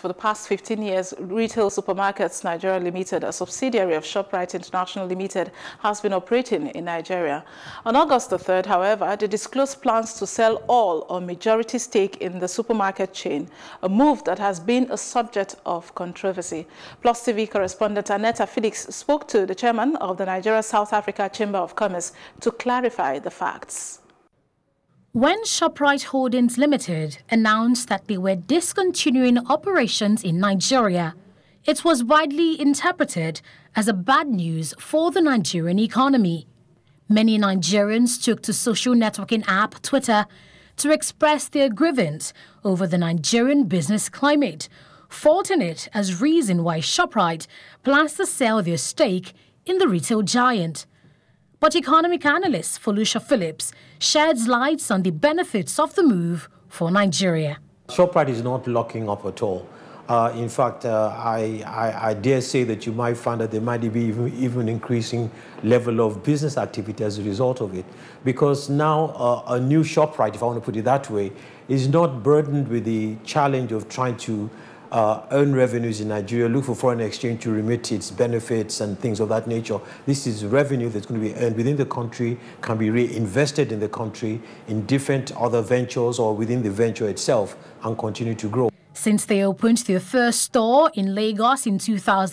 For the past 15 years, Retail Supermarkets Nigeria Limited, a subsidiary of ShopRite International Limited, has been operating in Nigeria. On August the 3rd, however, they disclosed plans to sell all or majority stake in the supermarket chain, a move that has been a subject of controversy. Plus TV correspondent Annetta Felix spoke to the chairman of the Nigeria-South Africa Chamber of Commerce to clarify the facts. When ShopRite Holdings Limited announced that they were discontinuing operations in Nigeria, it was widely interpreted as a bad news for the Nigerian economy. Many Nigerians took to social networking app Twitter to express their grievance over the Nigerian business climate, faulting it as reason why ShopRite plans to sell their stake in the retail giant. But economic analyst Felucia Phillips sheds light on the benefits of the move for Nigeria. ShopRite is not locking up at all. In fact, I dare say that you might find that there might be even increasing level of business activity as a result of it. Because now a new ShopRite, if I want to put it that way, is not burdened with the challenge of trying to earn revenues in Nigeria, look for foreign exchange to remit its benefits and things of that nature. This is revenue that's going to be earned within the country, can be reinvested in the country in different other ventures or within the venture itself and continue to grow. Since they opened their first store in Lagos in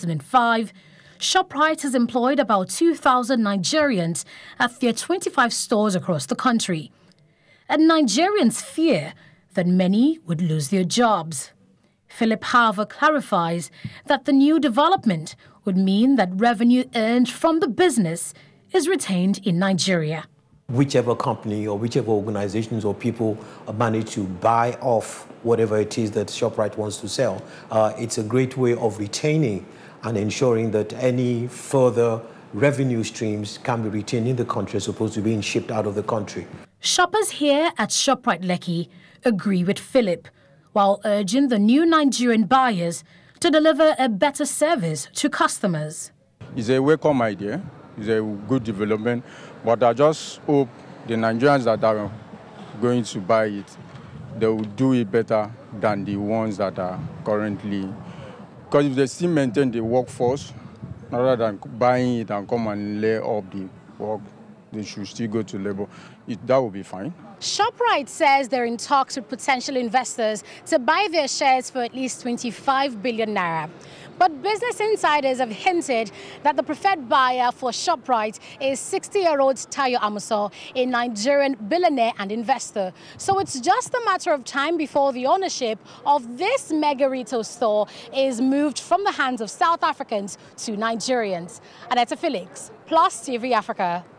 2005, ShopRite has employed about 2,000 Nigerians at their 25 stores across the country. And Nigerians fear that many would lose their jobs. Philip Harver clarifies that the new development would mean that revenue earned from the business is retained in Nigeria. Whichever company or whichever organizations or people manage to buy off whatever it is that ShopRite wants to sell, it's a great way of retaining and ensuring that any further revenue streams can be retained in the country as opposed to being shipped out of the country. Shoppers here at ShopRite Lekki agree with Philip, while urging the new Nigerian buyers to deliver a better service to customers. It's a welcome idea, it's a good development, but I just hope the Nigerians that are going to buy it, they will do it better than the ones that are currently. Because if they still maintain the workforce, rather than buying it and come and lay up the work, they should still go to labor. That will be fine. ShopRite says they're in talks with potential investors to buy their shares for at least 25 billion naira. But business insiders have hinted that the preferred buyer for ShopRite is 60-year-old Tayo Amuso, a Nigerian billionaire and investor. So it's just a matter of time before the ownership of this mega retail store is moved from the hands of South Africans to Nigerians. Annetta Felix, Plus TV Africa.